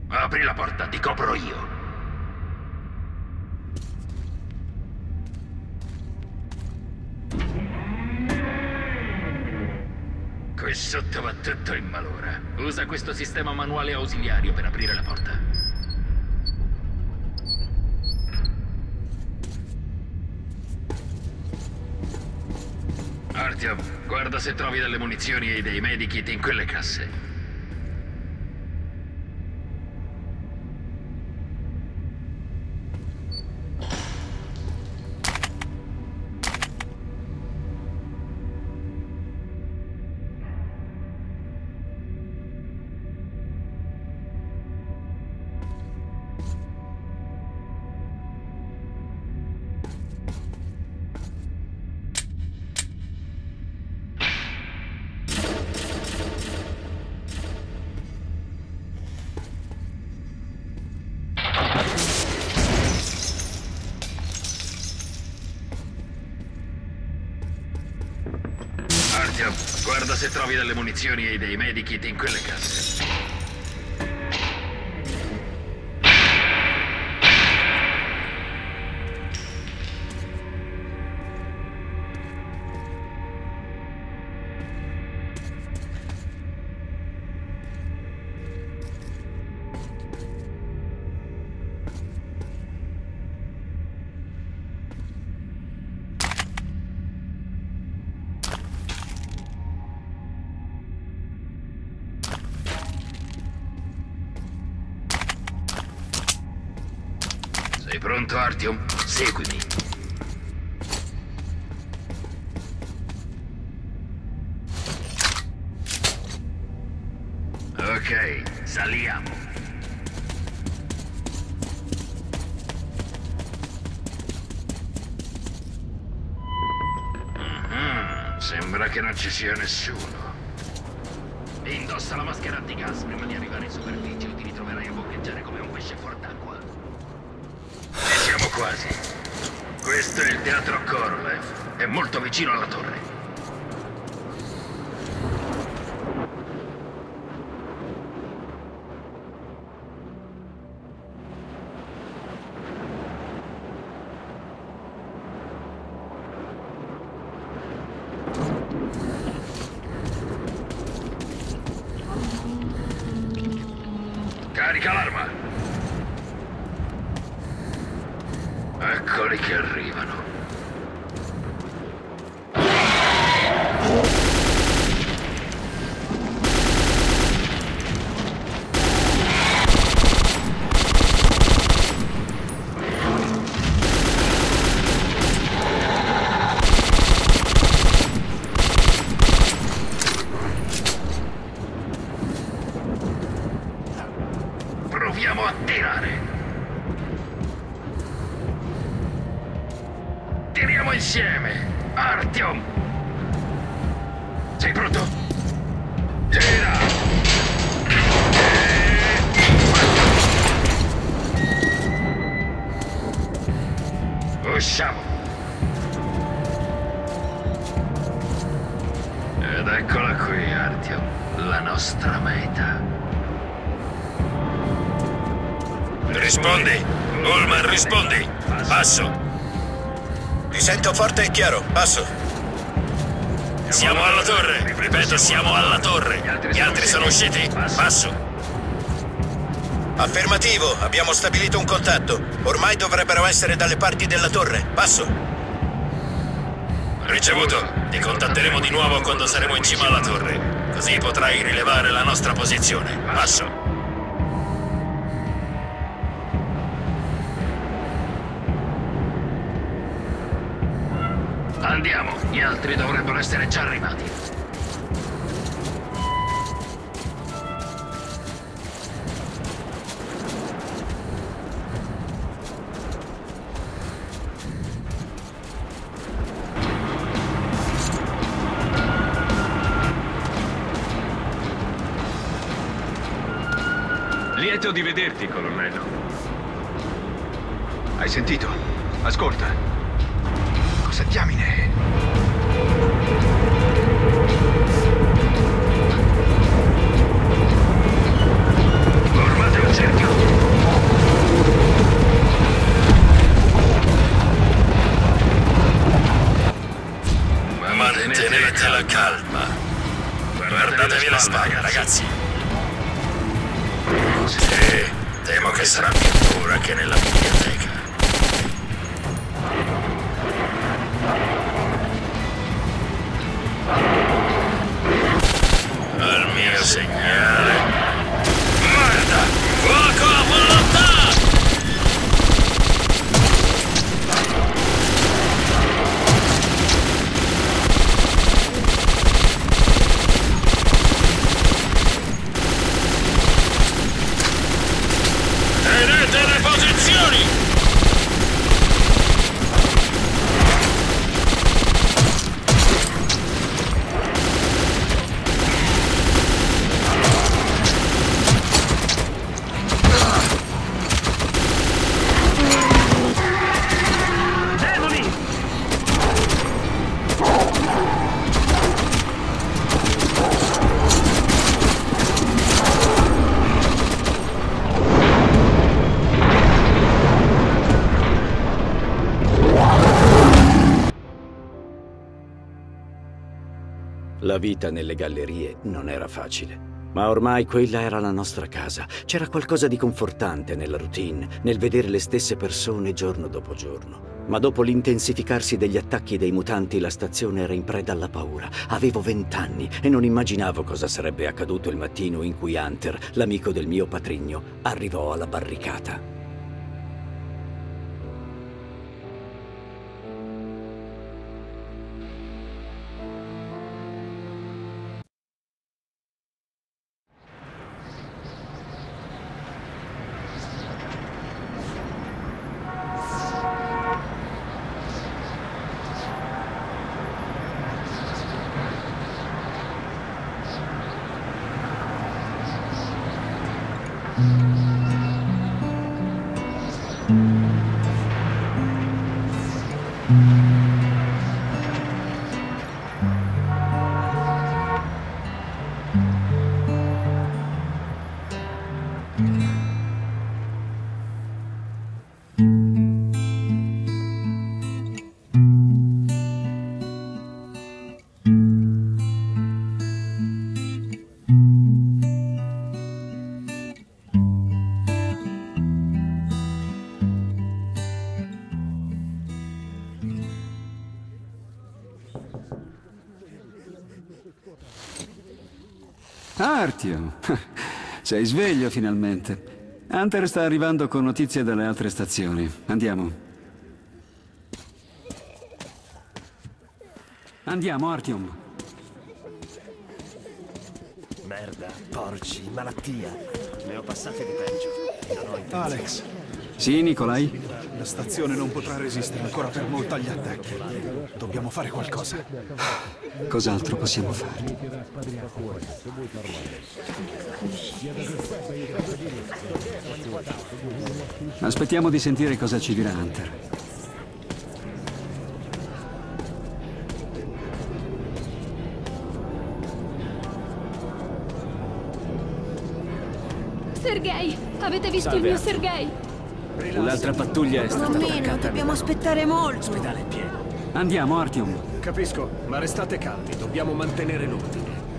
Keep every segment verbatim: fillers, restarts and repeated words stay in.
Apri la porta, ti copro io. Qui sotto va tutto in malora. Usa questo sistema manuale ausiliario per aprire la porta. Artyom, guarda se trovi delle munizioni e dei medikit in quelle casse. Artyom, guarda se trovi delle munizioni e dei medikit in quelle casse. Sei pronto, Artyom? Seguimi. Ok, saliamo. Mm-hmm. Sembra che non ci sia nessuno. Indossa la maschera antigas prima di arrivare in superficie o ti ritroverai a boccheggiare come un pesce fuor d'acqua. Siamo quasi. Questo è il teatro Korolev. È molto vicino alla torre. Carica l'arma. Eccoli che arrivano. Proviamo a tirare. Tiriamo insieme! Artyom! Sei pronto? Tira! Usciamo! Ed eccola qui, Artyom, la nostra meta. Rispondi! Ullman, rispondi! Passo! Ti sento forte e chiaro, passo. Siamo alla torre, ripeto, siamo alla torre. Gli altri sono usciti? Passo. Affermativo, abbiamo stabilito un contatto. Ormai dovrebbero essere dalle parti della torre. Passo. Ricevuto. Ti contatteremo di nuovo quando saremo in cima alla torre. Così potrai rilevare la nostra posizione. Passo. Andiamo, gli altri dovrebbero essere già arrivati. Lieto di vederti, colonnello. Hai sentito? Ascolta. Cosa diamine? Formate un cerchio che sarà più dura che nella biblioteca. Al mio segnale. Merda! Fuoco a volontà! Tenete le posizioni! La vita nelle gallerie non era facile, ma ormai quella era la nostra casa. C'era qualcosa di confortante nella routine, nel vedere le stesse persone giorno dopo giorno. Ma dopo l'intensificarsi degli attacchi dei mutanti, la stazione era in preda alla paura. Avevo vent'anni e non immaginavo cosa sarebbe accaduto il mattino in cui Hunter, l'amico del mio patrigno, arrivò alla barricata. Artyom, sei sveglio finalmente. Hunter sta arrivando con notizie dalle altre stazioni. Andiamo. Andiamo, Artyom. Merda, porci, malattia. Ne ho passate di peggio. Non ho intenzione. Alex, Sì, Nikolai? la stazione non potrà resistere ancora per molto agli attacchi. Dobbiamo fare qualcosa. Cos'altro possiamo fare? Aspettiamo di sentire cosa ci dirà Hunter. Sergei, avete visto il mio Sergei? Un'altra pattuglia è stata Almeno, attaccata. dobbiamo aspettare molto. Ospedale pieno. Andiamo, Artyom. Capisco, ma restate calmi, dobbiamo mantenere l'ordine.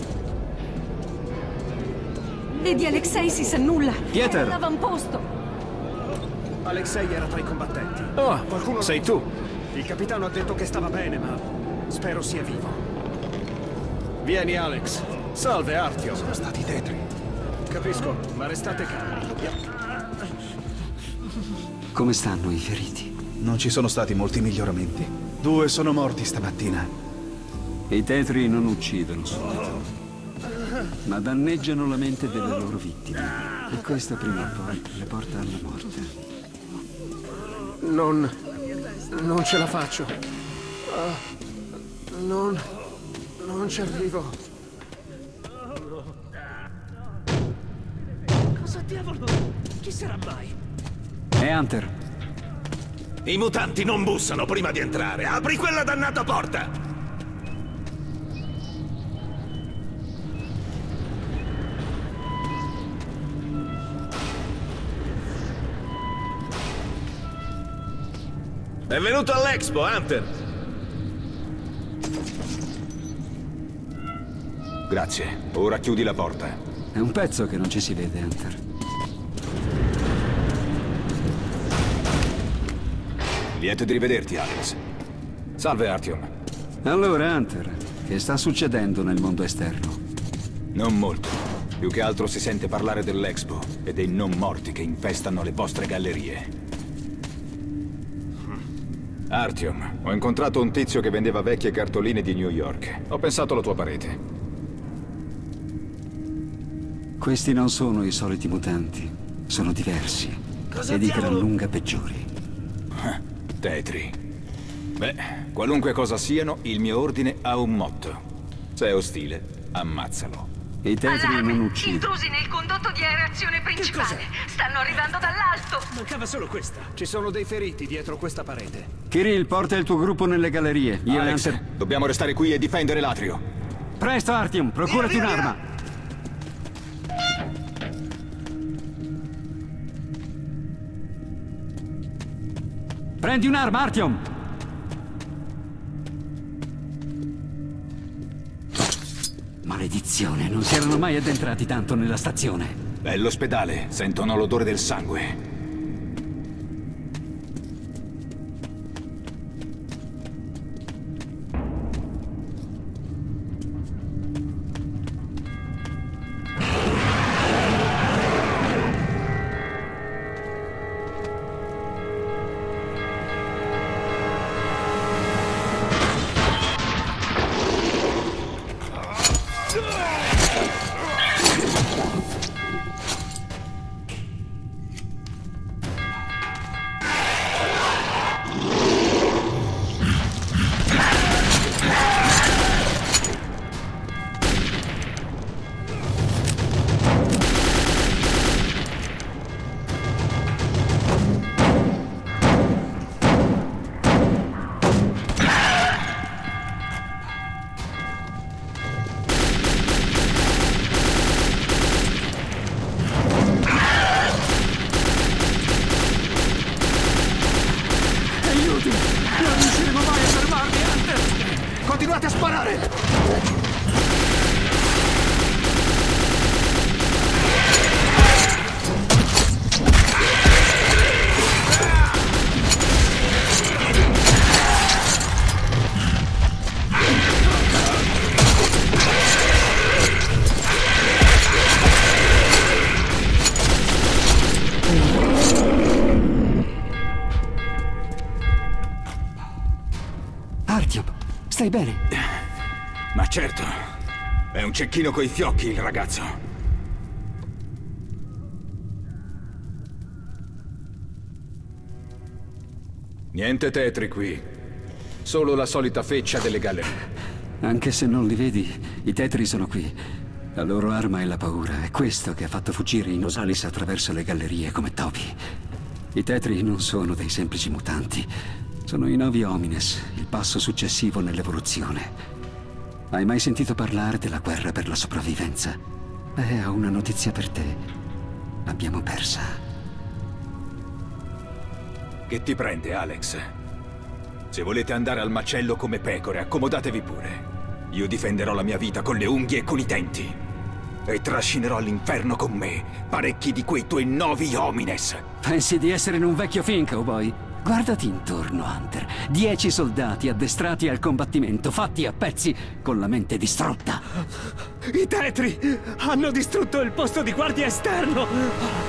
E di Alexei si sa nulla. Pieter! L'avamposto. Alexei era tra i combattenti. Oh, Qualcuno... sei tu? Il capitano ha detto che stava bene, ma spero sia vivo. Vieni, Alex. Salve, Artyom. Sono stati tetri. Capisco, ma restate calmi. Dobbiamo... Come stanno i feriti? Non ci sono stati molti miglioramenti. Due sono morti stamattina. I tetri non uccidono solo, ma danneggiano la mente delle loro vittime. E questo prima o poi le porta alla morte. Non... non ce la faccio. Uh, non... non ci arrivo. Cosa diavolo? Chi sarà mai? È Hunter. I mutanti non bussano prima di entrare. Apri quella dannata porta! Benvenuto all'Expo, Hunter! Grazie. Ora chiudi la porta. È un pezzo che non ci si vede, Hunter. Lieto di rivederti, Alex. Salve, Artyom. Allora, Hunter, che sta succedendo nel mondo esterno? Non molto. Più che altro si sente parlare dell'Expo e dei non morti che infestano le vostre gallerie. Artyom, ho incontrato un tizio che vendeva vecchie cartoline di New York. Ho pensato alla tua parete. Questi non sono i soliti mutanti. Sono diversi. Cosa e di diavolo? gran lunga peggiori. Tetri. Beh, qualunque cosa siano, il mio ordine ha un motto. Se è ostile, ammazzalo. I Tetri non uccidono. Intrusi nel condotto di aerazione principale. Stanno arrivando dall'alto. Mancava solo questa. Ci sono dei feriti dietro questa parete. Kirill, porta il tuo gruppo nelle gallerie. Io Alex, e Hunter... dobbiamo restare qui e difendere l'atrio. Presto, Artyom, procurati un'arma. Prendi un'arma, Artyom! Maledizione, non si erano mai addentrati tanto nella stazione. È l'ospedale, sentono l'odore del sangue. Continuate a sparare! Artyom, stai bene? Ma certo, è un cecchino coi fiocchi il ragazzo. Niente tetri qui, solo la solita feccia delle gallerie. Anche se non li vedi, i Tetri sono qui. La loro arma è la paura, è questo che ha fatto fuggire i Nosalis attraverso le gallerie come topi. I Tetri non sono dei semplici mutanti. Sono i Novi Homines, il passo successivo nell'evoluzione. Hai mai sentito parlare della guerra per la sopravvivenza? Beh, ho una notizia per te. L'abbiamo persa. Che ti prende, Alex? Se volete andare al macello come pecore, accomodatevi pure. Io difenderò la mia vita con le unghie e con i denti. E trascinerò all'inferno con me parecchi di quei tuoi Novi Homines. Pensi di essere in un vecchio film, cowboy? Guardati intorno, Hunter. Dieci soldati addestrati al combattimento, fatti a pezzi, con la mente distrutta. I Tetri hanno distrutto il posto di guardia esterno!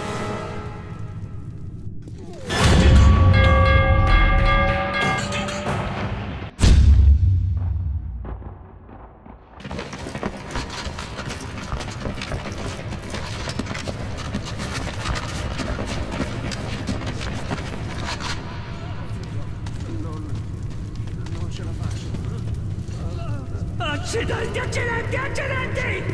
Accidenti, accidenti, accidenti!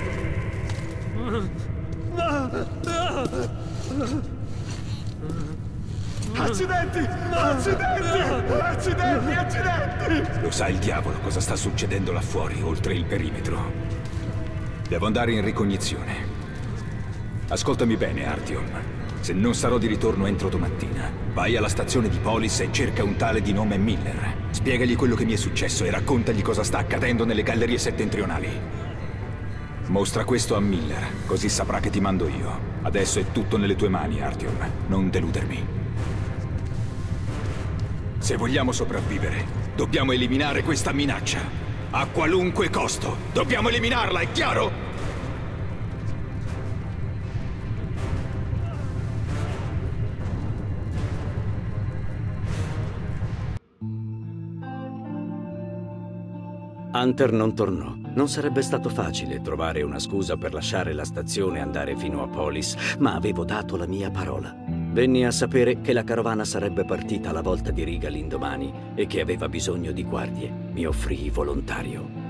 Accidenti! Accidenti! Accidenti! Accidenti! Lo sa il diavolo cosa sta succedendo là fuori, oltre il perimetro. Devo andare in ricognizione. Ascoltami bene, Artyom. Se non sarò di ritorno entro domattina, vai alla stazione di Polis e cerca un tale di nome Miller. Spiegagli quello che mi è successo e raccontagli cosa sta accadendo nelle gallerie settentrionali. Mostra questo a Miller, così saprà che ti mando io. Adesso è tutto nelle tue mani, Artyom. Non deludermi. Se vogliamo sopravvivere, dobbiamo eliminare questa minaccia. A qualunque costo. Dobbiamo eliminarla, è chiaro? Hunter non tornò. Non sarebbe stato facile trovare una scusa per lasciare la stazione e andare fino a Polis, ma avevo dato la mia parola. Venni a sapere che la carovana sarebbe partita alla volta di riga l'indomani e che aveva bisogno di guardie. Mi offrii volontario.